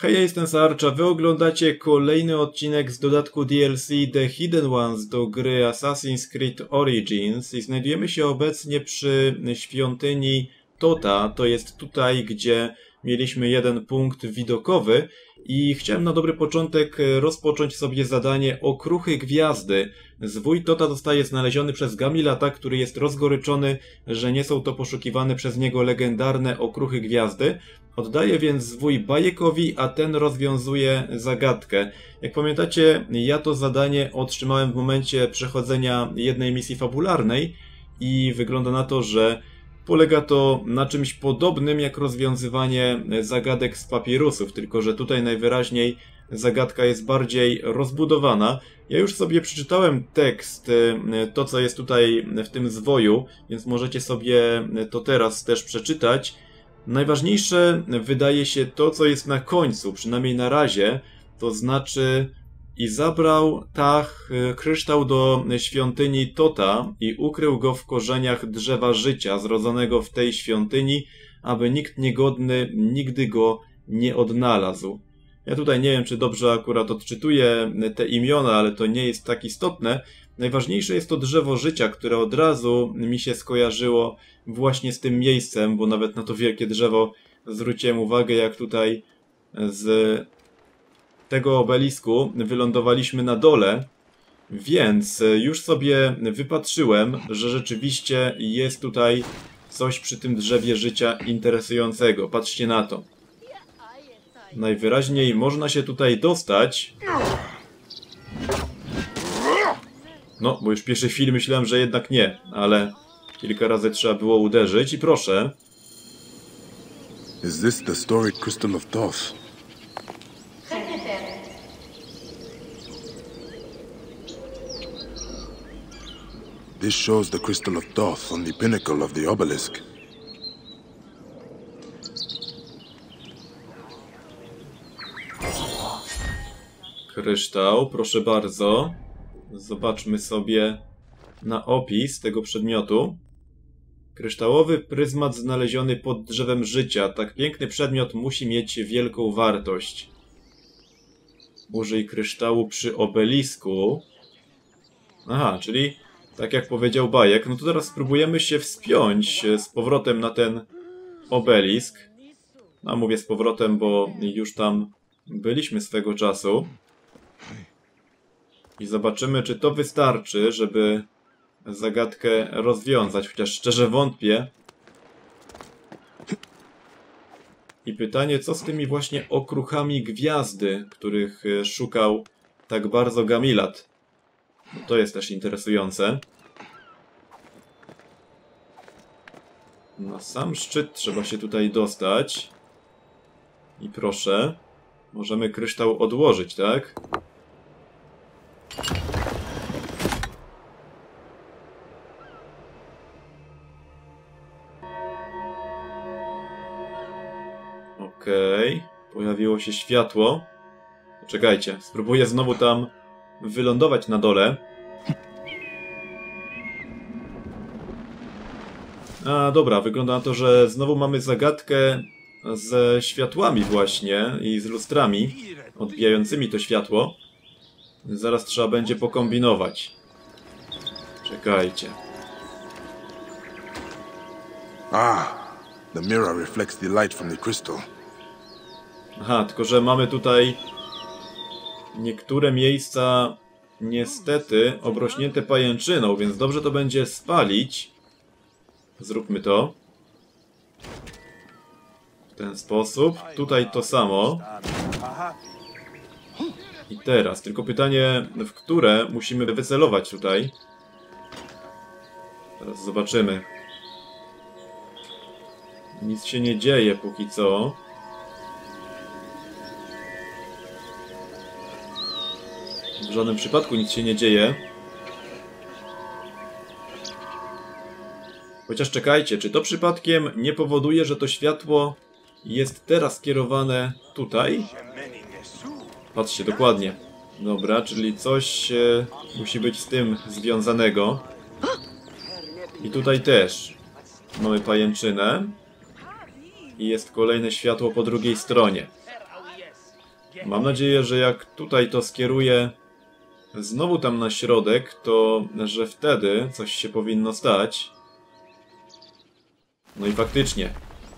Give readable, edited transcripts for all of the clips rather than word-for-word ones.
Hej, ja jestem Sarcza, wy oglądacie kolejny odcinek z dodatku DLC The Hidden Ones do gry Assassin's Creed Origins i znajdujemy się obecnie przy świątyni Tota, to jest tutaj, gdzie mieliśmy jeden punkt widokowy i chciałem na dobry początek rozpocząć sobie zadanie Okruchy Gwiazdy. Zwój Tota zostaje znaleziony przez Gamilata, który jest rozgoryczony, że nie są to poszukiwane przez niego legendarne Okruchy Gwiazdy. Oddaje więc zwój Bajekowi, a ten rozwiązuje zagadkę. Jak pamiętacie, ja to zadanie otrzymałem w momencie przechodzenia jednej misji fabularnej i wygląda na to, że polega to na czymś podobnym jak rozwiązywanie zagadek z papirusów, tylko że tutaj najwyraźniej zagadka jest bardziej rozbudowana. Ja już sobie przeczytałem tekst, to co jest tutaj w tym zwoju, więc możecie sobie to teraz też przeczytać. Najważniejsze wydaje się to, co jest na końcu, przynajmniej na razie, to znaczy i zabrał Tach kryształ do świątyni Tota i ukrył go w korzeniach drzewa życia zrodzonego w tej świątyni, aby nikt niegodny nigdy go nie odnalazł. Ja tutaj nie wiem, czy dobrze akurat odczytuję te imiona, ale to nie jest tak istotne. Najważniejsze jest to drzewo życia, które od razu mi się skojarzyło właśnie z tym miejscem, bo nawet na to wielkie drzewo zwróciłem uwagę, jak tutaj z tego obelisku wylądowaliśmy na dole, więc już sobie wypatrzyłem, że rzeczywiście jest tutaj coś przy tym drzewie życia interesującego. Patrzcie na to. Najwyraźniej można się tutaj dostać. No, bo już w pierwszej chwili myślałem, że jednak nie, ale kilka razy trzeba było uderzyć i proszę. Is this the storied crystal of Thoth? This shows the crystal of Thoth on the pinnacle of the obelisk. Kryształ, proszę bardzo. Zobaczmy sobie na opis tego przedmiotu. Kryształowy pryzmat znaleziony pod drzewem życia. Tak piękny przedmiot musi mieć wielką wartość. Użyj kryształu przy obelisku. Aha, czyli tak jak powiedział Bajek. No to teraz spróbujemy się wspiąć z powrotem na ten obelisk. No mówię z powrotem, bo już tam byliśmy swego czasu. I zobaczymy, czy to wystarczy, żeby zagadkę rozwiązać, chociaż szczerze wątpię. I pytanie, co z tymi właśnie okruchami gwiazdy, których szukał tak bardzo Gamilat? No to jest też interesujące. Na sam szczyt trzeba się tutaj dostać. I proszę, możemy kryształ odłożyć, tak? Okej, pojawiło się światło. Czekajcie, spróbuję znowu tam wylądować na dole. A, dobra, wygląda na to, że znowu mamy zagadkę ze światłami właśnie i z lustrami odbijającymi to światło. Zaraz trzeba będzie pokombinować. Czekajcie. The mirror reflects the light from the crystal. Aha, tylko że mamy tutaj niektóre miejsca niestety obrośnięte pajęczyną, więc dobrze to będzie spalić. Zróbmy to. W ten sposób. Tutaj to samo. I teraz, tylko pytanie, w które musimy wycelować tutaj. Teraz zobaczymy. Nic się nie dzieje póki co. W żadnym przypadku nic się nie dzieje. Chociaż czekajcie, czy to przypadkiem nie powoduje, że to światło jest teraz skierowane tutaj? Patrzcie, dokładnie. Dobra, czyli coś musi być z tym związanego. I tutaj też mamy pajęczynę. I jest kolejne światło po drugiej stronie. Mam nadzieję, że jak tutaj to skieruję znowu tam na środek, to że wtedy coś się powinno stać. No i faktycznie.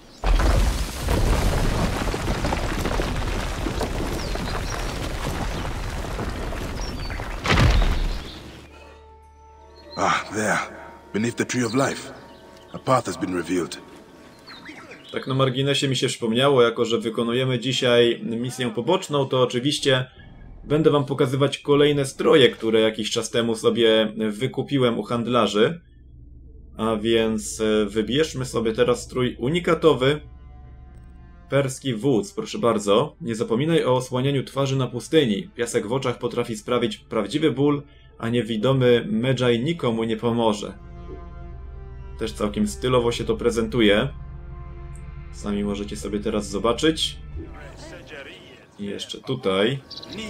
Ah, there. Beneath the Tree of Life. A path has been revealed. Tak na marginesie mi się przypomniało, jako że wykonujemy dzisiaj misję poboczną, to oczywiście będę wam pokazywać kolejne stroje, które jakiś czas temu sobie wykupiłem u handlarzy. A więc wybierzmy sobie teraz strój unikatowy. Perski wódz, proszę bardzo. Nie zapominaj o osłanianiu twarzy na pustyni. Piasek w oczach potrafi sprawić prawdziwy ból, a niewidomy Medjay nikomu nie pomoże. Też całkiem stylowo się to prezentuje. Sami możecie sobie teraz zobaczyć. I jeszcze tutaj.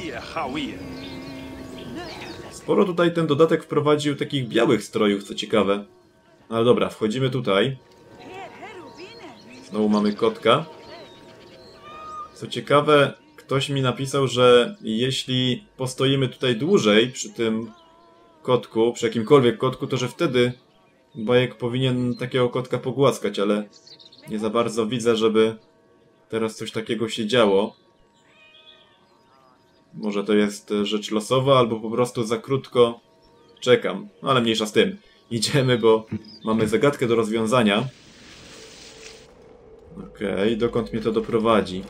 Sporo tutaj ten dodatek wprowadził takich białych strojów, co ciekawe. Ale dobra, wchodzimy tutaj. Znowu mamy kotka. Co ciekawe, ktoś mi napisał, że jeśli postoimy tutaj dłużej przy tym kotku, przy jakimkolwiek kotku, to że wtedy Bajek powinien takiego kotka pogłaskać, ale nie za bardzo widzę, żeby teraz coś takiego się działo. Może to jest rzecz losowa, albo po prostu za krótko czekam. No ale mniejsza z tym. Idziemy, bo mamy zagadkę do rozwiązania. Okej, dokąd mnie to doprowadzi?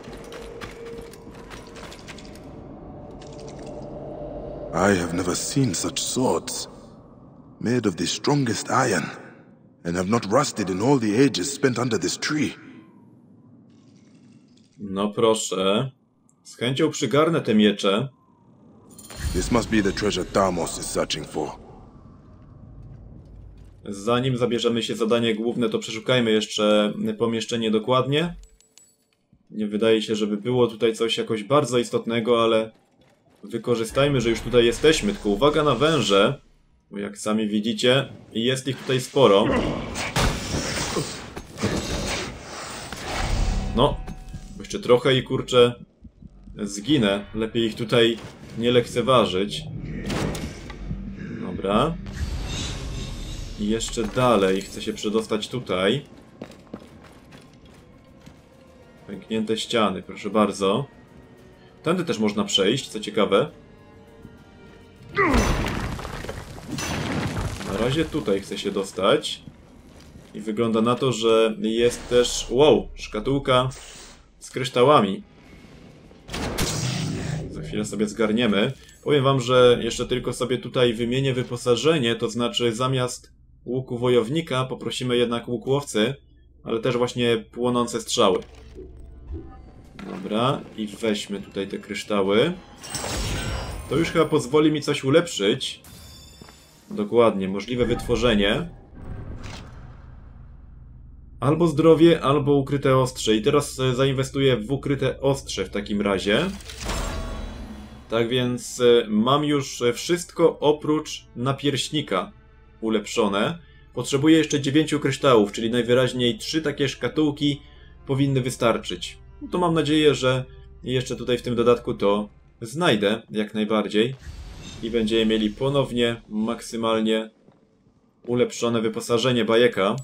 I have never seen such swords. Made of the strongest iron, and have not rusted in all the ages spent under this tree. No proszę. Z chęcią przygarnę te miecze. This must be the treasure Thamos is searching for. Zanim zabierzemy się zadanie główne, to przeszukajmy jeszcze pomieszczenie dokładnie. Nie wydaje się, żeby było tutaj coś jakoś bardzo istotnego, ale wykorzystajmy, że już tutaj jesteśmy. Tylko uwaga na węże, bo jak sami widzicie, jest ich tutaj sporo. No, jeszcze trochę i kurczę zginę. Lepiej ich tutaj nie lekceważyć. Dobra. I jeszcze dalej chcę się przedostać tutaj. Pęknięte ściany, proszę bardzo. Tędy też można przejść, co ciekawe. Na razie tutaj chcę się dostać. I wygląda na to, że jest też... Wow, szkatułka z kryształami. Za chwilę sobie zgarniemy. Powiem wam, że jeszcze tylko sobie tutaj wymienię wyposażenie, to znaczy zamiast łuku wojownika poprosimy jednak łuk łowcy, ale też właśnie płonące strzały. Dobra, i weźmy tutaj te kryształy. To już chyba pozwoli mi coś ulepszyć. Dokładnie, możliwe wytworzenie. Albo zdrowie, albo ukryte ostrze. I teraz zainwestuję w ukryte ostrze w takim razie. Tak więc mam już wszystko oprócz napierśnika ulepszone. Potrzebuję jeszcze 9 kryształów, czyli najwyraźniej 3 takie szkatułki powinny wystarczyć. No to mam nadzieję, że jeszcze tutaj w tym dodatku to znajdę jak najbardziej. I będziemy mieli ponownie maksymalnie ulepszone wyposażenie bajeka.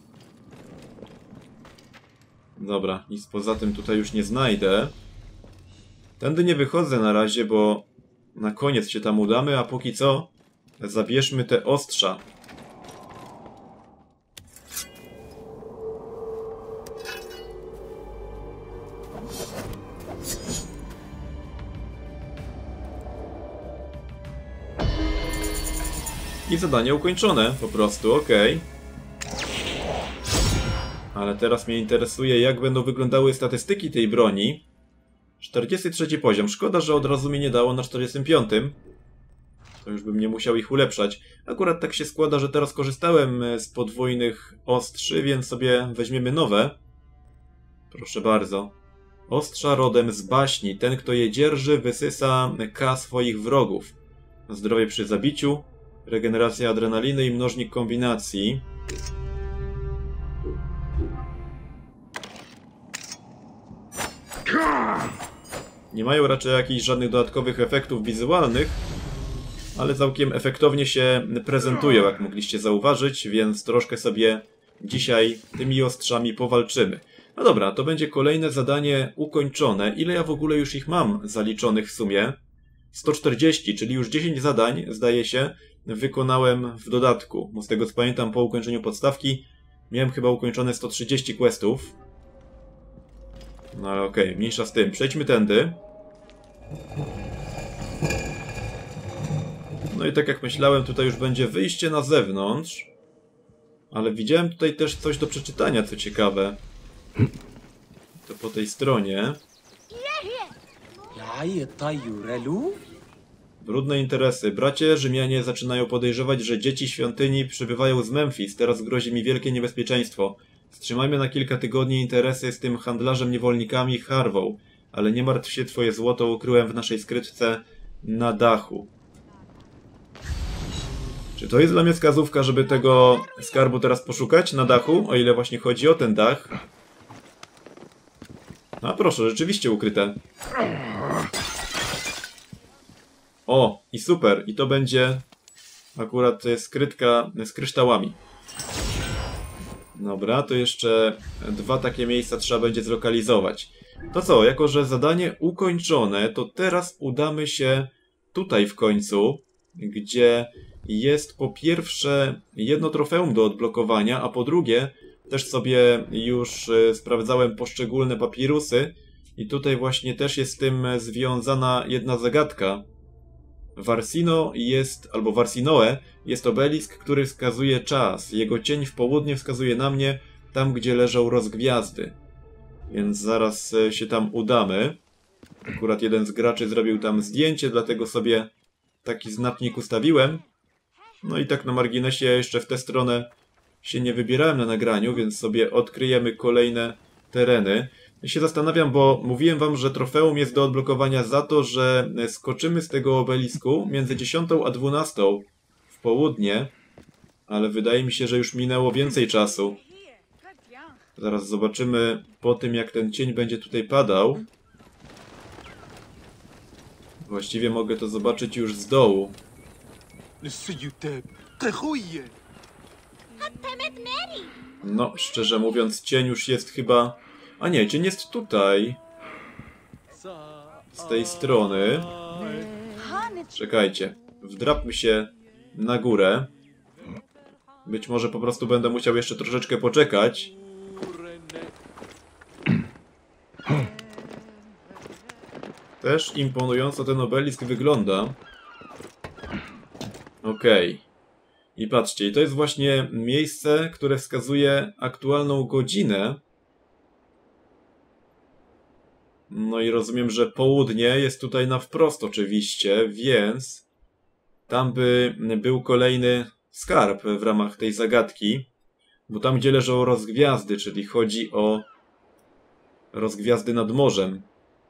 Dobra, nic poza tym tutaj już nie znajdę. Tędy nie wychodzę na razie, bo na koniec się tam udamy, a póki co zabierzmy te ostrza. I zadanie ukończone, po prostu, okej. Ale teraz mnie interesuje, jak będą wyglądały statystyki tej broni. 43 poziom. Szkoda, że od razu mi nie dało na 45. To już bym nie musiał ich ulepszać. Akurat tak się składa, że teraz korzystałem z podwójnych ostrzy, więc sobie weźmiemy nowe. Proszę bardzo. Ostrza rodem z baśni. Ten, kto je dzierży, wysysa K swoich wrogów. Zdrowie przy zabiciu, regeneracja adrenaliny i mnożnik kombinacji. Nie mają raczej jakichś żadnych dodatkowych efektów wizualnych, ale całkiem efektownie się prezentują, jak mogliście zauważyć, więc troszkę sobie dzisiaj tymi ostrzami powalczymy. No dobra, to będzie kolejne zadanie ukończone. Ile ja w ogóle już ich mam zaliczonych w sumie? 140, czyli już 10 zadań, zdaje się, wykonałem w dodatku. Bo z tego co pamiętam, po ukończeniu podstawki miałem chyba ukończone 130 questów. No ale okej, mniejsza z tym. Przejdźmy tędy. No i tak jak myślałem, tutaj już będzie wyjście na zewnątrz. Ale widziałem tutaj też coś do przeczytania, co ciekawe. To po tej stronie. Brudne interesy. Bracie Rzymianie zaczynają podejrzewać, że dzieci świątyni przybywają z Memphis. Teraz grozi mi wielkie niebezpieczeństwo. Wstrzymajmy na kilka tygodni interesy z tym handlarzem niewolnikami Harvą. Ale nie martw się, twoje złoto ukryłem w naszej skrytce na dachu. Czy to jest dla mnie wskazówka, żeby tego skarbu teraz poszukać na dachu? O ile właśnie chodzi o ten dach. A proszę, rzeczywiście ukryte. O, i super. I to będzie akurat skrytka z kryształami. Dobra, to jeszcze 2 takie miejsca trzeba będzie zlokalizować. To co, jako że zadanie ukończone, to teraz udamy się tutaj w końcu, gdzie jest po pierwsze jedno trofeum do odblokowania, a po drugie też sobie już sprawdzałem poszczególne papirusy i tutaj właśnie też jest z tym związana jedna zagadka. Varsino jest, albo Varsinoe jest obelisk, który wskazuje czas. Jego cień w południe wskazuje na mnie, tam gdzie leżą rozgwiazdy. Więc zaraz się tam udamy. Akurat jeden z graczy zrobił tam zdjęcie, dlatego sobie taki znacznik ustawiłem. No i tak na marginesie jeszcze w tę stronę się nie wybierałem na nagraniu, więc sobie odkryjemy kolejne tereny. Ja się zastanawiam, bo mówiłem wam, że trofeum jest do odblokowania za to, że skoczymy z tego obelisku między 10 a 12 w południe, ale wydaje mi się, że już minęło więcej czasu. Zaraz zobaczymy po tym, jak ten cień będzie tutaj padał. Właściwie mogę to zobaczyć już z dołu. No, szczerze mówiąc, cień już jest chyba... A nie, cień jest tutaj. Z tej strony. Czekajcie. Wdrapmy się na górę. Być może po prostu będę musiał jeszcze troszeczkę poczekać. Też imponująco ten obelisk wygląda. Okej. I patrzcie, i to jest właśnie miejsce, które wskazuje aktualną godzinę. No i rozumiem, że południe jest tutaj na wprost oczywiście, więc tam by był kolejny skarb w ramach tej zagadki. Bo tam, gdzie leżą rozgwiazdy, czyli chodzi o rozgwiazdy nad morzem.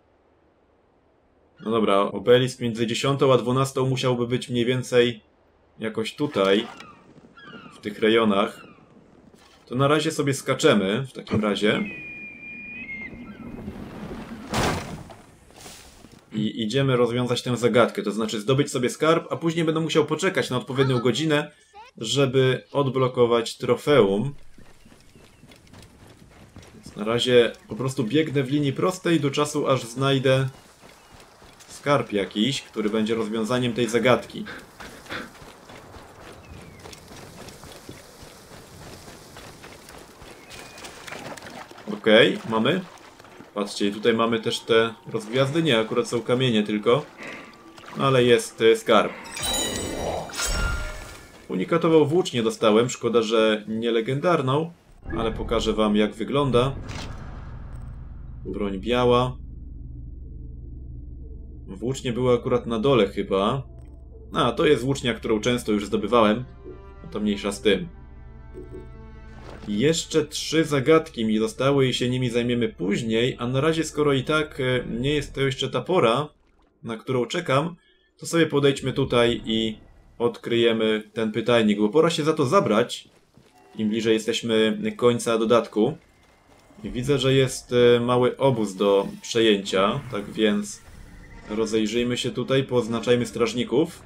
No dobra, obelisk między 10 a 12 musiałby być mniej więcej jakoś tutaj, w tych rejonach. To na razie sobie skaczemy, w takim razie. I idziemy rozwiązać tę zagadkę, to znaczy zdobyć sobie skarb, a później będę musiał poczekać na odpowiednią godzinę, żeby odblokować trofeum. Więc na razie po prostu biegnę w linii prostej do czasu, aż znajdę skarb jakiś, który będzie rozwiązaniem tej zagadki. Okej, mamy. Patrzcie, tutaj mamy też te rozgwiazdy. Nie, akurat są kamienie tylko. Ale jest skarb. Unikatową włócznię dostałem. Szkoda, że nie legendarną. Ale pokażę wam, jak wygląda. Broń biała. Włócznie były akurat na dole chyba. A, to jest włócznia, którą często już zdobywałem. No to mniejsza z tym. Jeszcze 3 zagadki mi zostały i się nimi zajmiemy później, a na razie, skoro i tak nie jest to jeszcze ta pora, na którą czekam, to sobie podejdźmy tutaj i odkryjemy ten pytajnik, bo pora się za to zabrać, im bliżej jesteśmy końca dodatku. I widzę, że jest mały obóz do przejęcia, tak więc Rozejrzyjmy się tutaj, pooznaczajmy strażników.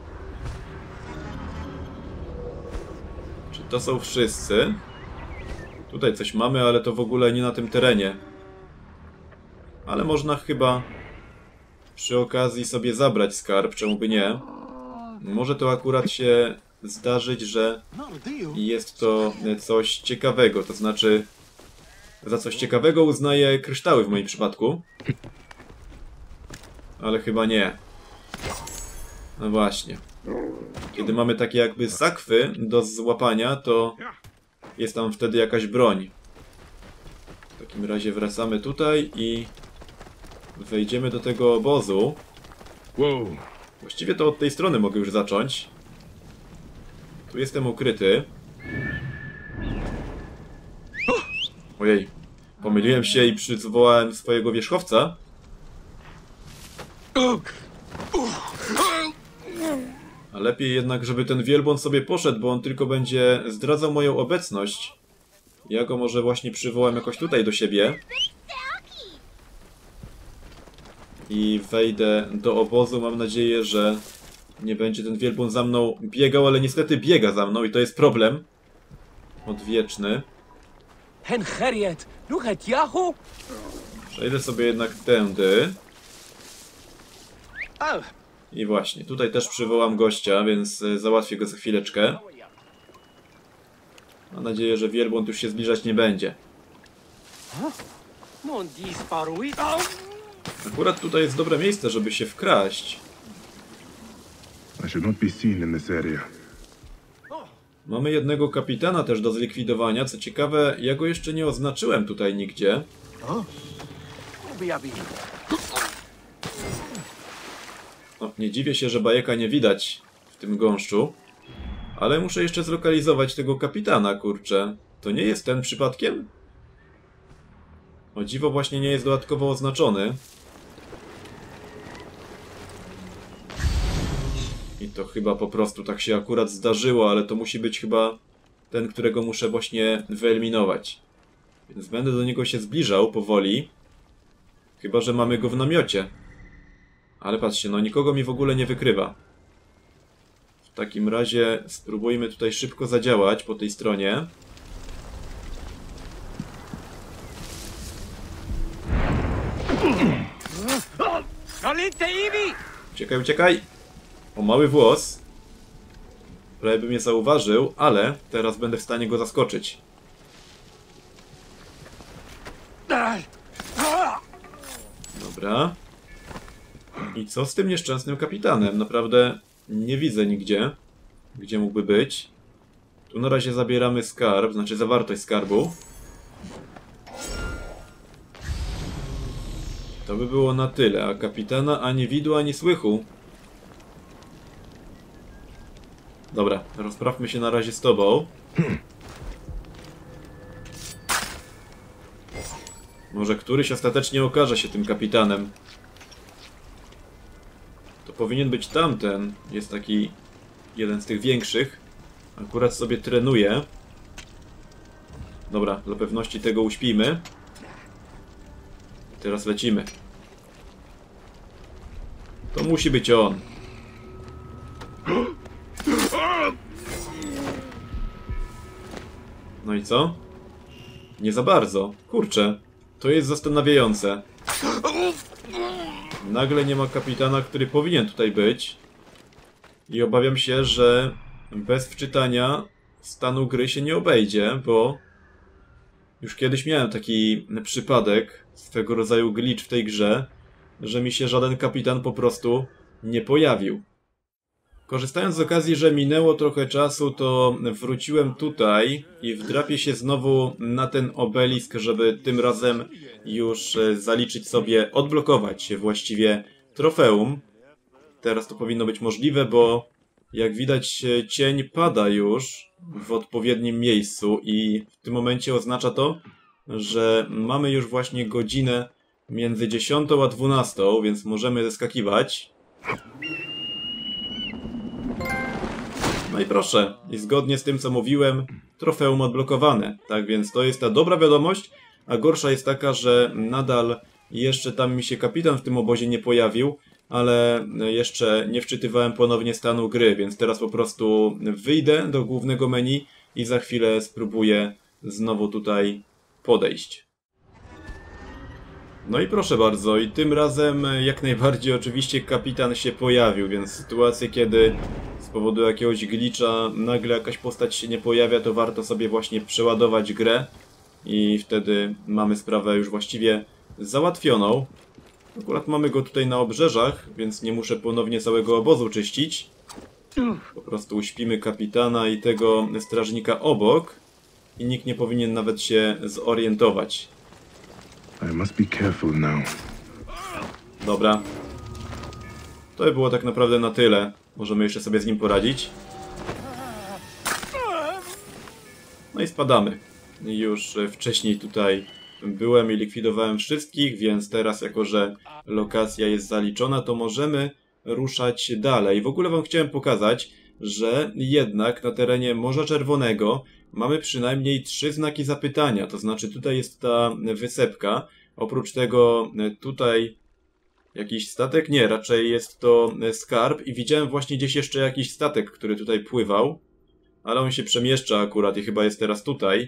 Czy to są wszyscy? Tutaj coś mamy, ale to w ogóle nie na tym terenie. Ale można chyba przy okazji sobie zabrać skarb, czemu by nie? Może to akurat się zdarzyć, że jest to coś ciekawego, to znaczy za coś ciekawego uznaję kryształy w moim przypadku. Ale chyba nie. No właśnie. Kiedy mamy takie jakby sakwy do złapania, to jest tam wtedy jakaś broń. W takim razie wracamy tutaj i wejdziemy do tego obozu. Właściwie to od tej strony mogę już zacząć. Tu jestem ukryty. Ojej. Pomyliłem się i przywołałem swojego wierzchowca. A lepiej jednak, żeby ten wielbłąd sobie poszedł, bo on tylko będzie zdradzał moją obecność. Ja go może właśnie przywołam jakoś tutaj do siebie. I wejdę do obozu. Mam nadzieję, że nie będzie ten wielbłąd za mną biegał, ale niestety biega za mną i to jest problem. Odwieczny. Przejdę sobie jednak tędy. I właśnie, tutaj też przywołam gościa, więc załatwię go za chwileczkę. Mam nadzieję, że wielbłąd już się zbliżać nie będzie. Akurat tutaj jest dobre miejsce, żeby się wkraść. I should not be seen in this area. Mamy jednego kapitana też do zlikwidowania. Co ciekawe, ja go jeszcze nie oznaczyłem tutaj nigdzie. No, nie dziwię się, że bajeka nie widać w tym gąszczu. Ale muszę jeszcze zlokalizować tego kapitana, kurczę. To nie jest ten przypadkiem? O dziwo właśnie nie jest dodatkowo oznaczony. I to chyba po prostu tak się akurat zdarzyło, ale to musi być chyba ten, którego muszę właśnie wyeliminować. Więc będę do niego się zbliżał powoli. Chyba że mamy go w namiocie. Ale patrzcie, no nikogo mi w ogóle nie wykrywa. W takim razie spróbujmy tutaj szybko zadziałać po tej stronie. Uciekaj, uciekaj! O, mały włos. Prawie by mnie zauważył, ale teraz będę w stanie go zaskoczyć. Dobra. I co z tym nieszczęsnym kapitanem? Naprawdę nie widzę nigdzie, gdzie mógłby być. Tu na razie zabieramy skarb, znaczy zawartość skarbu. To by było na tyle, a kapitana ani widu, ani słychu. Dobra, rozprawmy się na razie z tobą. Może któryś ostatecznie okaże się tym kapitanem. To powinien być tamten. Jest taki jeden z tych większych. Akurat sobie trenuje. Dobra, dla pewności tego uśpijmy. Teraz lecimy. To musi być on. No i co? Nie za bardzo. Kurczę, to jest zastanawiające. Nagle nie ma kapitana, który powinien tutaj być. I obawiam się, że bez wczytania stanu gry się nie obejdzie, bo już kiedyś miałem taki przypadek, swego rodzaju glitch w tej grze, że mi się żaden kapitan po prostu nie pojawił. Korzystając z okazji, że minęło trochę czasu, to wróciłem tutaj i wdrapię się znowu na ten obelisk, żeby tym razem już zaliczyć sobie, odblokować właściwie trofeum. Teraz to powinno być możliwe, bo jak widać cień pada już w odpowiednim miejscu i w tym momencie oznacza to, że mamy już właśnie godzinę między 10 a 12, więc możemy zeskakiwać. No i proszę, i zgodnie z tym co mówiłem, trofeum odblokowane. Tak więc to jest ta dobra wiadomość, a gorsza jest taka, że nadal jeszcze tam mi się kapitan w tym obozie nie pojawił, ale jeszcze nie wczytywałem ponownie stanu gry, więc teraz po prostu wyjdę do głównego menu i za chwilę spróbuję znowu tutaj podejść. No i proszę bardzo, i tym razem jak najbardziej oczywiście kapitan się pojawił, więc sytuacje, kiedy z powodu jakiegoś glitcha nagle jakaś postać się nie pojawia, to warto sobie właśnie przeładować grę i wtedy mamy sprawę już właściwie załatwioną. Akurat mamy go tutaj na obrzeżach, więc nie muszę ponownie całego obozu czyścić. Po prostu uśpimy kapitana i tego strażnika obok i nikt nie powinien nawet się zorientować. I must be careful now. Dobra. To było tak naprawdę na tyle. Możemy jeszcze sobie z nim poradzić. No i spadamy. Już wcześniej tutaj byłem i likwidowałem wszystkich, więc teraz, jako że lokacja jest zaliczona, to możemy ruszać dalej. W ogóle wam chciałem pokazać, że jednak na terenie Morza Czerwonego mamy przynajmniej 3 znaki zapytania. To znaczy tutaj jest ta wysepka. Oprócz tego tutaj jakiś statek? Nie, raczej jest to skarb i widziałem właśnie gdzieś jeszcze jakiś statek, który tutaj pływał. Ale on się przemieszcza akurat i chyba jest teraz tutaj.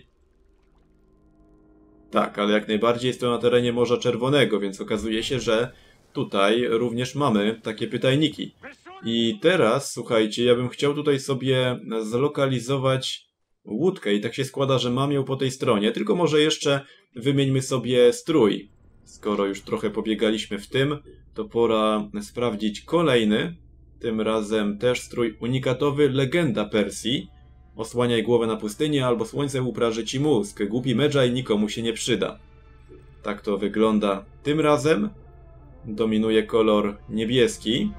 Tak, ale jak najbardziej jest to na terenie Morza Czerwonego, więc okazuje się, że tutaj również mamy takie pytajniki. I teraz, słuchajcie, ja bym chciał tutaj sobie zlokalizować łódkę i tak się składa, że mam ją po tej stronie, tylko może jeszcze wymieńmy sobie strój. Skoro już trochę pobiegaliśmy w tym, to pora sprawdzić kolejny, tym razem też strój unikatowy Legenda Persji. Osłaniaj głowę na pustyni, albo słońce upraży ci mózg. Głupi Medjay nikomu się nie przyda. Tak to wygląda tym razem. Dominuje kolor niebieski.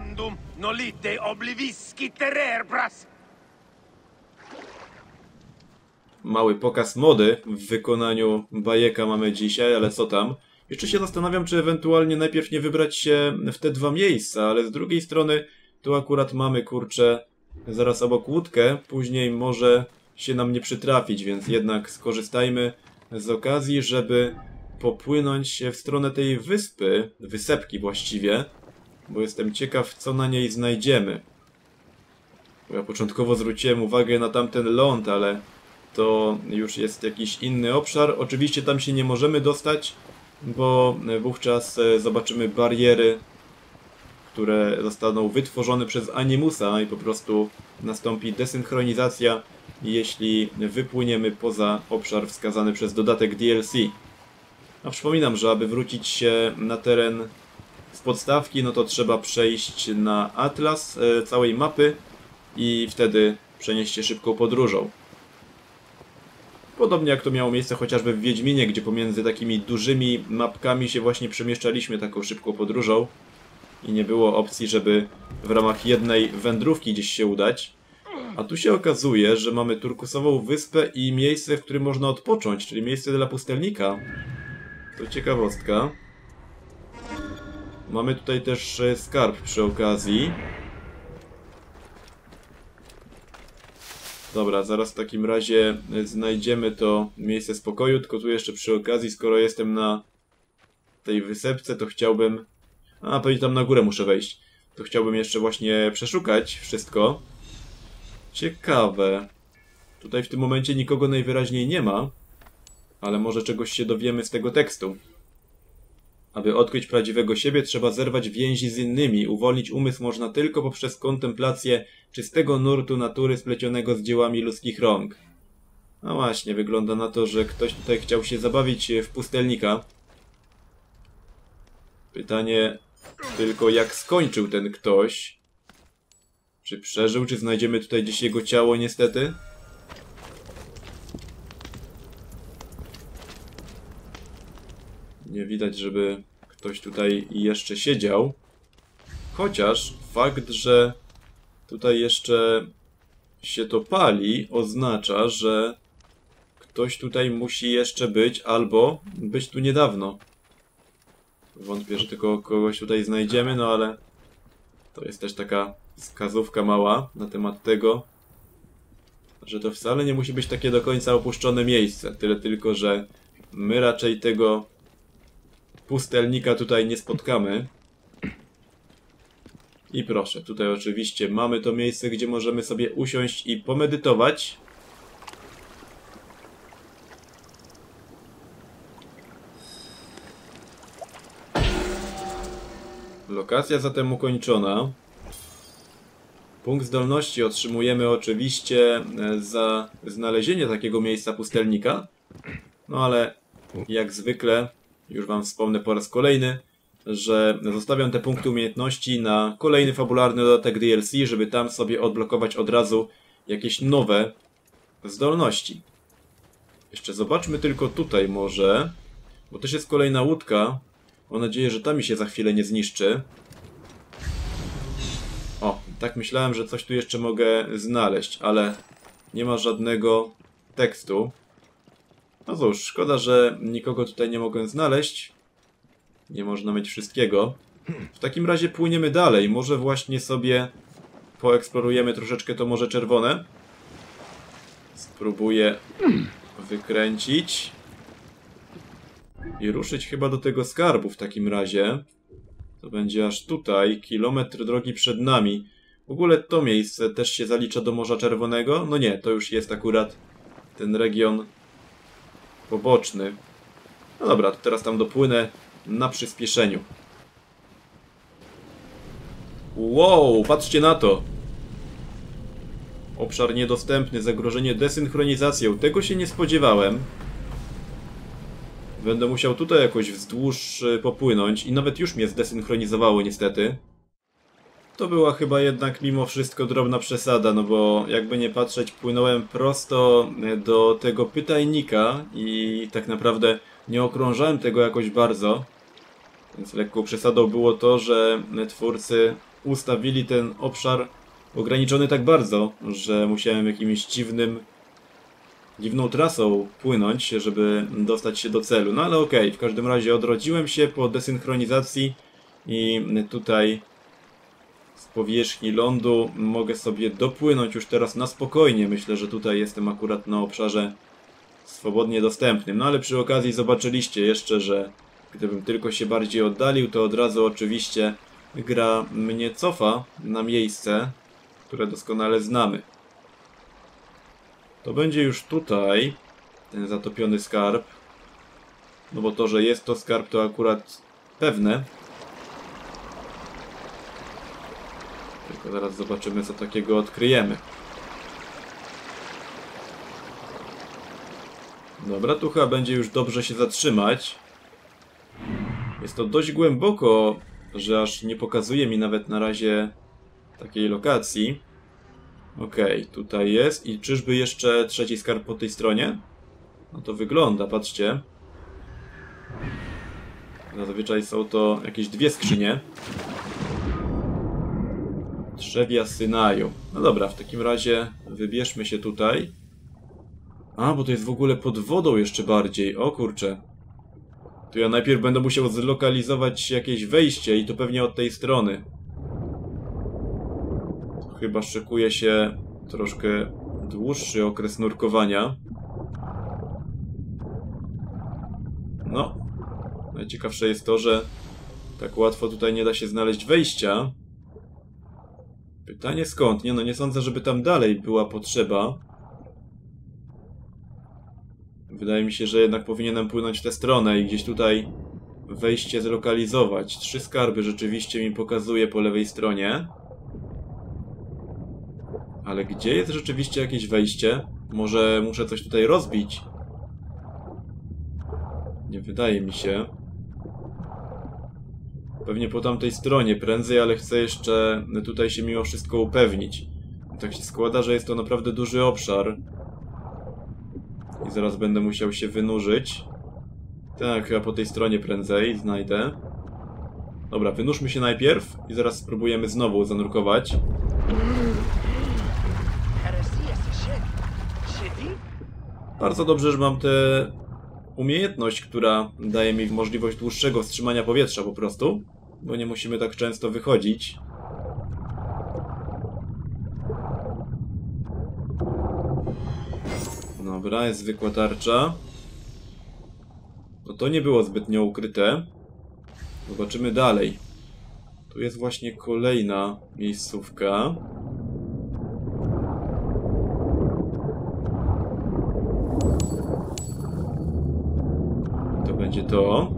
Mały pokaz mody w wykonaniu Bajeka mamy dzisiaj, ale co tam? Jeszcze się zastanawiam, czy ewentualnie najpierw nie wybrać się w te 2 miejsca, ale z drugiej strony tu akurat mamy, kurczę, zaraz obok łódkę, później może się nam nie przytrafić, więc jednak skorzystajmy z okazji, żeby popłynąć w stronę tej wyspy, wysepki właściwie, bo jestem ciekaw, co na niej znajdziemy. Bo ja początkowo zwróciłem uwagę na tamten ląd, ale to już jest jakiś inny obszar. Oczywiście tam się nie możemy dostać, bo wówczas zobaczymy bariery, które zostaną wytworzone przez Animusa i po prostu nastąpi desynchronizacja, jeśli wypłyniemy poza obszar wskazany przez dodatek DLC. A przypominam, że aby wrócić się na teren z podstawki, no to trzeba przejść na atlas całej mapy i wtedy przenieść się szybką podróżą. Podobnie jak to miało miejsce chociażby w Wiedźminie, gdzie pomiędzy takimi dużymi mapkami się właśnie przemieszczaliśmy taką szybką podróżą i nie było opcji, żeby w ramach jednej wędrówki gdzieś się udać. A tu się okazuje, że mamy turkusową wyspę i miejsce, w którym można odpocząć, czyli miejsce dla pustelnika. To ciekawostka. Mamy tutaj też skarb przy okazji. Dobra, zaraz w takim razie znajdziemy to miejsce spokoju, tylko tu jeszcze przy okazji, skoro jestem na tej wysepce, to chciałbym... A, pewnie tam na górę muszę wejść. To chciałbym jeszcze właśnie przeszukać wszystko. Ciekawe. Tutaj w tym momencie nikogo najwyraźniej nie ma, ale może czegoś się dowiemy z tego tekstu. Aby odkryć prawdziwego siebie, trzeba zerwać więzi z innymi. Uwolnić umysł można tylko poprzez kontemplację czystego nurtu natury splecionego z dziełami ludzkich rąk. No właśnie, wygląda na to, że ktoś tutaj chciał się zabawić w pustelnika. Pytanie tylko, jak skończył ten ktoś? Czy przeżył, czy znajdziemy tutaj gdzieś jego ciało niestety? Nie widać, żeby ktoś tutaj jeszcze siedział. Chociaż fakt, że tutaj jeszcze się to pali, oznacza, że ktoś tutaj musi jeszcze być albo być tu niedawno. Wątpię, że tylko kogoś tutaj znajdziemy, no ale to jest też taka wskazówka mała na temat tego, że to wcale nie musi być takie do końca opuszczone miejsce. Tyle tylko, że my raczej tego pustelnika tutaj nie spotkamy. I proszę, tutaj oczywiście mamy to miejsce, gdzie możemy sobie usiąść i pomedytować. Lokacja zatem ukończona. Punkt zdolności otrzymujemy oczywiście za znalezienie takiego miejsca pustelnika. No ale jak zwykle, już wam wspomnę po raz kolejny, że zostawiam te punkty umiejętności na kolejny fabularny dodatek DLC, żeby tam sobie odblokować od razu jakieś nowe zdolności. Jeszcze zobaczmy tylko tutaj może, bo też jest kolejna łódka. Mam nadzieję, że ta mi się za chwilę nie zniszczy. O, tak myślałem, że coś tu jeszcze mogę znaleźć, ale nie ma żadnego tekstu. No cóż, szkoda, że nikogo tutaj nie mogłem znaleźć. Nie można mieć wszystkiego. W takim razie płyniemy dalej. Może właśnie sobie poeksplorujemy troszeczkę to Morze Czerwone. Spróbuję wykręcić. I ruszyć chyba do tego skarbu w takim razie. To będzie aż tutaj, kilometr drogi przed nami. W ogóle to miejsce też się zalicza do Morza Czerwonego? No nie, to już jest akurat ten region poboczny. No dobra, to teraz tam dopłynę na przyspieszeniu. Wow, patrzcie na to! Obszar niedostępny, zagrożenie desynchronizacją. Tego się nie spodziewałem. Będę musiał tutaj jakoś wzdłuż popłynąć i nawet już mnie zdesynchronizowało niestety. To była chyba jednak mimo wszystko drobna przesada, no bo jakby nie patrzeć, płynąłem prosto do tego pytajnika i tak naprawdę nie okrążałem tego jakoś bardzo. Więc lekką przesadą było to, że twórcy ustawili ten obszar ograniczony tak bardzo, że musiałem jakimś dziwną trasą płynąć, żeby dostać się do celu. No ale okej, w każdym razie odrodziłem się po desynchronizacji i tutaj z powierzchni lądu mogę sobie dopłynąć już teraz na spokojnie. Myślę, że tutaj jestem akurat na obszarze swobodnie dostępnym. No ale przy okazji zobaczyliście jeszcze, że gdybym tylko się bardziej oddalił, to od razu oczywiście gra mnie cofa na miejsce, które doskonale znamy. To będzie już tutaj ten zatopiony skarb. No bo to, że jest to skarb, to akurat pewne. Tylko zaraz zobaczymy, co takiego odkryjemy. Dobra, tu chyba będzie już dobrze się zatrzymać. Jest to dość głęboko, że aż nie pokazuje mi nawet na razie takiej lokacji. Okej, tutaj jest. I czyżby jeszcze trzeci skarb po tej stronie? No to wygląda, patrzcie. Zazwyczaj są to jakieś dwie skrzynie. Trzewia Synaju. No dobra, w takim razie wybierzmy się tutaj. A, bo to jest w ogóle pod wodą jeszcze bardziej. O kurczę. Tu ja najpierw będę musiał zlokalizować jakieś wejście i to pewnie od tej strony. Chyba szykuje się troszkę dłuższy okres nurkowania. No. Najciekawsze jest to, że tak łatwo tutaj nie da się znaleźć wejścia. Pytanie skąd? Nie, no nie sądzę, żeby tam dalej była potrzeba. Wydaje mi się, że jednak powinienem płynąć w tę stronę i gdzieś tutaj wejście zlokalizować. 3 skarby rzeczywiście mi pokazuje po lewej stronie. Ale gdzie jest rzeczywiście jakieś wejście? Może muszę coś tutaj rozbić? Nie wydaje mi się. Pewnie po tamtej stronie prędzej, ale chcę jeszcze tutaj się mimo wszystko upewnić. Tak się składa, że jest to naprawdę duży obszar. I zaraz będę musiał się wynurzyć. Tak, chyba po tej stronie prędzej znajdę. Dobra, wynurzmy się najpierw i zaraz spróbujemy znowu zanurkować. Bardzo dobrze, że mam tę umiejętność, która daje mi możliwość dłuższego wstrzymania powietrza po prostu, bo nie musimy tak często wychodzić. Dobra, jest zwykła tarcza. No to nie było zbytnio ukryte. Zobaczymy dalej. Tu jest właśnie kolejna miejscówka. To będzie to.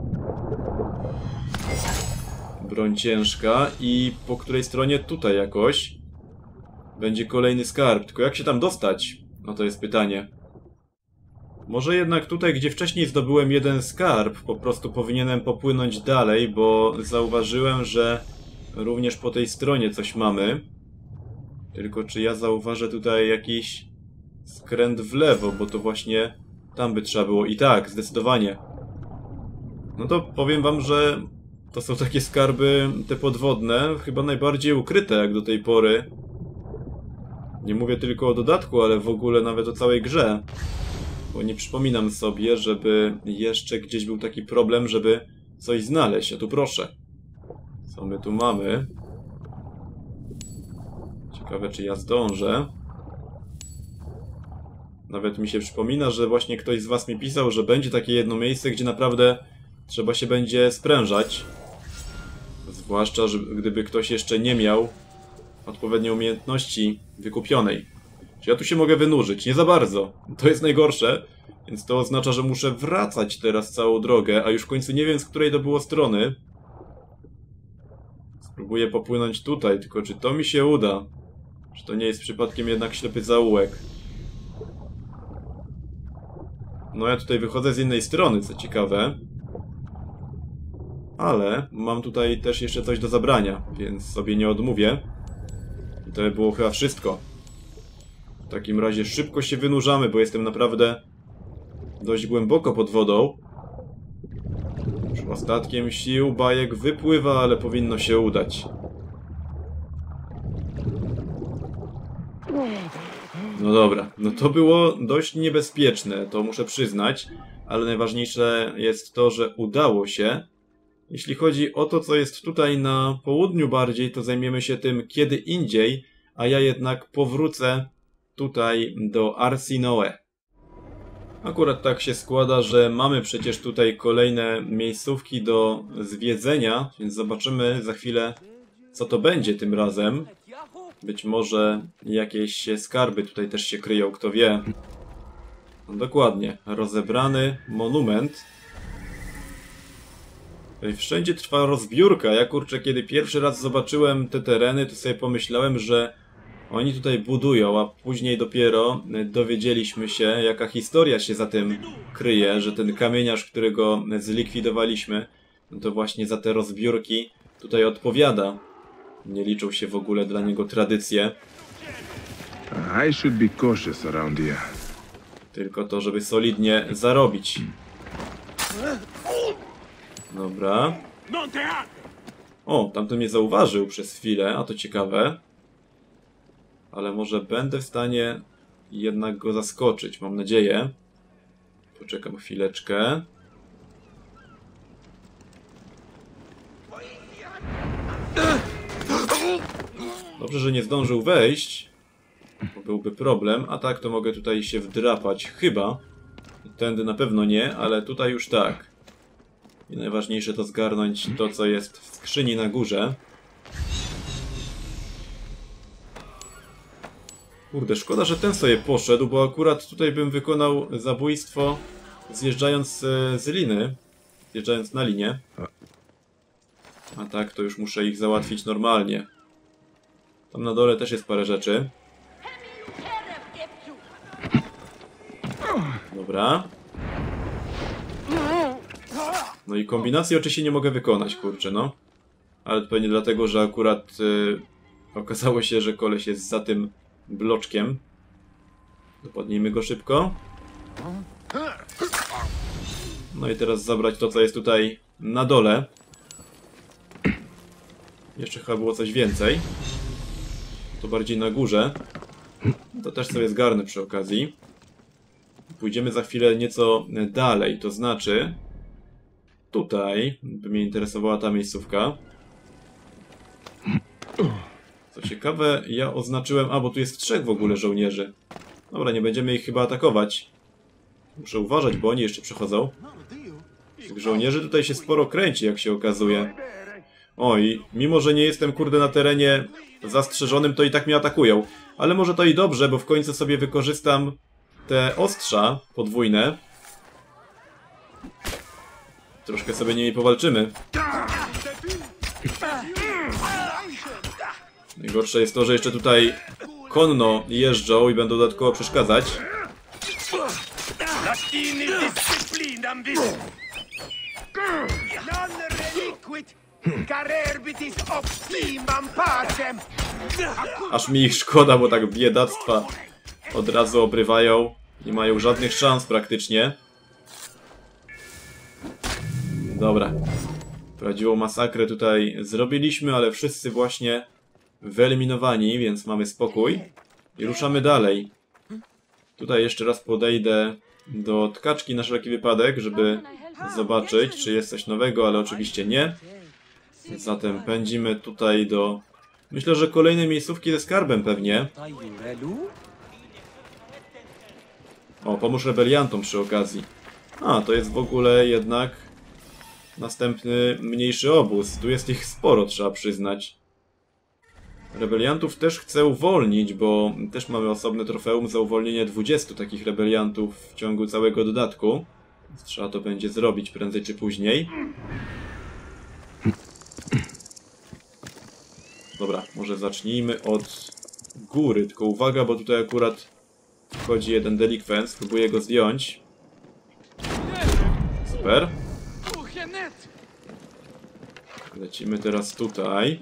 Broń ciężka i po której stronie tutaj jakoś będzie kolejny skarb. Tylko jak się tam dostać? No to jest pytanie. Może jednak tutaj, gdzie wcześniej zdobyłem jeden skarb, po prostu powinienem popłynąć dalej, bo zauważyłem, że również po tej stronie coś mamy. Tylko czy ja zauważę tutaj jakiś skręt w lewo, bo to właśnie tam by trzeba było. I tak, zdecydowanie. No to powiem wam, że to są takie skarby, te podwodne, chyba najbardziej ukryte jak do tej pory. Nie mówię tylko o dodatku, ale w ogóle nawet o całej grze. Bo nie przypominam sobie, żeby jeszcze gdzieś był taki problem, żeby coś znaleźć. A tu proszę. Co my tu mamy? Ciekawe, czy ja zdążę. Nawet mi się przypomina, że właśnie ktoś z was mi pisał, że będzie takie jedno miejsce, gdzie naprawdę trzeba się będzie sprężać. Zwłaszcza, że gdyby ktoś jeszcze nie miał odpowiedniej umiejętności wykupionej. Czy ja tu się mogę wynurzyć? Nie za bardzo. To jest najgorsze. Więc to oznacza, że muszę wracać teraz całą drogę, a już w końcu nie wiem, z której to było strony. Spróbuję popłynąć tutaj, tylko czy to mi się uda? Czy to nie jest przypadkiem jednak ślepy zaułek? No ja tutaj wychodzę z innej strony, co ciekawe. Ale mam tutaj też jeszcze coś do zabrania, więc sobie nie odmówię. I to by było chyba wszystko. W takim razie szybko się wynurzamy, bo jestem naprawdę dość głęboko pod wodą. Już ostatkiem sił bajek wypływa, ale powinno się udać. No dobra, no to było dość niebezpieczne, to muszę przyznać, ale najważniejsze jest to, że udało się. Jeśli chodzi o to, co jest tutaj na południu bardziej, to zajmiemy się tym kiedy indziej, a ja jednak powrócę tutaj do Arsinoe. Akurat tak się składa, że mamy przecież tutaj kolejne miejscówki do zwiedzenia, więc zobaczymy za chwilę, co to będzie tym razem. Być może jakieś skarby tutaj też się kryją, kto wie. No dokładnie, rozebrany monument. Wszędzie trwa rozbiórka. Ja kurczę, kiedy pierwszy raz zobaczyłem te tereny, to sobie pomyślałem, że oni tutaj budują, a później dopiero dowiedzieliśmy się, jaka historia się za tym kryje, że ten kamieniarz, którego zlikwidowaliśmy, no to właśnie za te rozbiórki tutaj odpowiada. Nie liczą się w ogóle dla niego tradycje. I should be cautious around here. Tylko to, żeby solidnie zarobić. Dobra. O, tamten mnie zauważył przez chwilę, a to ciekawe. Ale może będę w stanie jednak go zaskoczyć, mam nadzieję. Poczekam chwileczkę. Dobrze, że nie zdążył wejść, bo byłby problem, a tak to mogę tutaj się wdrapać, chyba. Tędy na pewno nie, ale tutaj już tak. I najważniejsze to zgarnąć to, co jest w skrzyni na górze. Kurde, szkoda, że ten sobie poszedł, bo akurat tutaj bym wykonał zabójstwo zjeżdżając z liny. Zjeżdżając na linię. A tak, to już muszę ich załatwić normalnie. Tam na dole też jest parę rzeczy. Dobra. No i kombinacji oczywiście nie mogę wykonać, kurczę, no. Ale to pewnie dlatego, że akurat okazało się, że koleś jest za tym bloczkiem. Dopadnijmy go szybko. No i teraz zabrać to, co jest tutaj na dole. Jeszcze chyba było coś więcej. To bardziej na górze. To też sobie zgarnę przy okazji. Pójdziemy za chwilę nieco dalej, to znaczy... Tutaj by mnie interesowała ta miejscówka. Co ciekawe, ja oznaczyłem... A, bo tu jest 3 w ogóle żołnierzy. Dobra, nie będziemy ich chyba atakować. Muszę uważać, bo oni jeszcze przechodzą. Tych żołnierzy tutaj się sporo kręci, jak się okazuje. Oj, mimo że nie jestem kurde na terenie zastrzeżonym, to i tak mnie atakują. Ale może to i dobrze, bo w końcu sobie wykorzystam te ostrza podwójne. Troszkę sobie nimi powalczymy. Najgorsze jest to, że jeszcze tutaj konno jeżdżą i będą dodatkowo przeszkadzać. Aż mi ich szkoda, bo tak biedactwa od razu obrywają. Nie mają żadnych szans praktycznie. Dobra. Prawdziwą masakrę tutaj zrobiliśmy, ale wszyscy właśnie wyeliminowani, więc mamy spokój. I ruszamy dalej. Tutaj jeszcze raz podejdę do tkaczki na wszelki wypadek, żeby zobaczyć, czy jest coś nowego, ale oczywiście nie. Zatem pędzimy tutaj do... Myślę, że kolejne miejscówki ze skarbem pewnie. O, pomóż rebeliantom przy okazji. A, to jest w ogóle jednak następny mniejszy obóz. Tu jest ich sporo, trzeba przyznać. Rebeliantów też chcę uwolnić, bo też mamy osobne trofeum za uwolnienie 20 takich rebeliantów w ciągu całego dodatku. Więc trzeba to będzie zrobić prędzej czy później. Dobra, może zacznijmy od góry. Tylko uwaga, bo tutaj akurat wchodzi jeden delikwent. Spróbuję go zdjąć. Super. Lecimy teraz tutaj.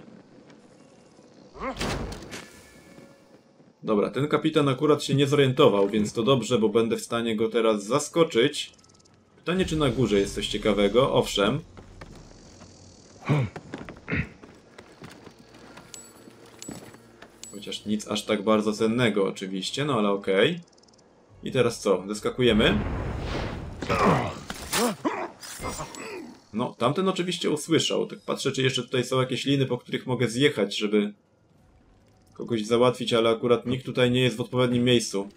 Dobra, ten kapitan akurat się nie zorientował, więc to dobrze, bo będę w stanie go teraz zaskoczyć. Pytanie, czy na górze jest coś ciekawego? Owszem. Chociaż nic aż tak bardzo cennego oczywiście, no ale okej. I teraz co? Zeskakujemy? No, tamten oczywiście usłyszał. Tak patrzę, czy jeszcze tutaj są jakieś liny, po których mogę zjechać, żeby kogoś załatwić, ale akurat nikt tutaj nie jest w odpowiednim miejscu.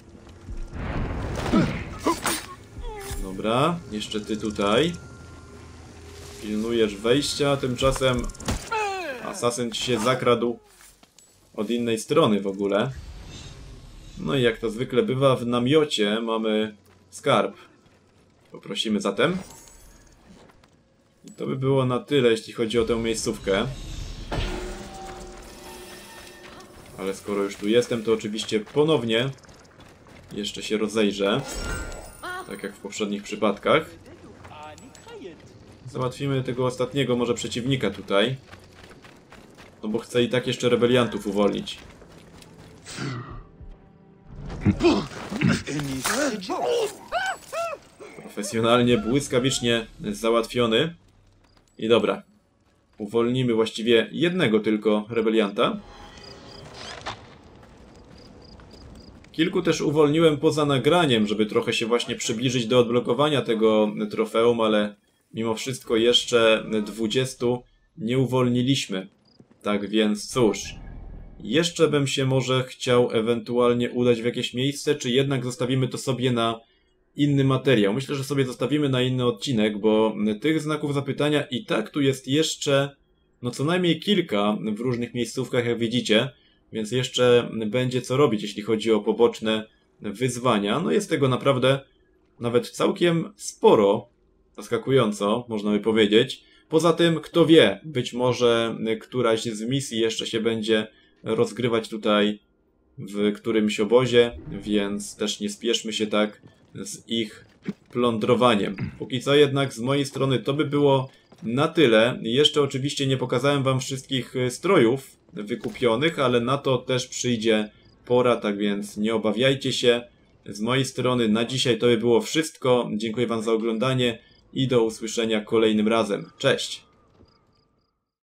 Dobra, jeszcze ty tutaj. Pilnujesz wejścia, tymczasem asasyn ci się zakradł od innej strony w ogóle. No i jak to zwykle bywa, w namiocie mamy skarb. Poprosimy zatem. I to by było na tyle, jeśli chodzi o tę miejscówkę. Ale skoro już tu jestem, to oczywiście ponownie jeszcze się rozejrzę. Tak jak w poprzednich przypadkach. Załatwimy tego ostatniego może przeciwnika tutaj. No bo chcę i tak jeszcze rebeliantów uwolnić. Profesjonalnie, błyskawicznie załatwiony. I dobra. Uwolnimy właściwie jednego tylko rebelianta. Kilku też uwolniłem poza nagraniem, żeby trochę się właśnie przybliżyć do odblokowania tego trofeum, ale mimo wszystko jeszcze 20 nie uwolniliśmy. Tak więc cóż, jeszcze bym się może chciał ewentualnie udać w jakieś miejsce, czy jednak zostawimy to sobie na inny materiał. Myślę, że sobie zostawimy na inny odcinek, bo tych znaków zapytania i tak tu jest jeszcze no co najmniej kilka w różnych miejscówkach, jak widzicie. Więc jeszcze będzie co robić, jeśli chodzi o poboczne wyzwania. No jest tego naprawdę nawet całkiem sporo. Zaskakująco, można by powiedzieć. Poza tym, kto wie, być może któraś z misji jeszcze się będzie rozgrywać tutaj w którymś obozie, więc też nie spieszmy się tak z ich plądrowaniem. Póki co jednak z mojej strony to by było na tyle. Jeszcze oczywiście nie pokazałem wam wszystkich strojów wykupionych, ale na to też przyjdzie pora, tak więc nie obawiajcie się. Z mojej strony na dzisiaj to by było wszystko. Dziękuję wam za oglądanie i do usłyszenia kolejnym razem. Cześć!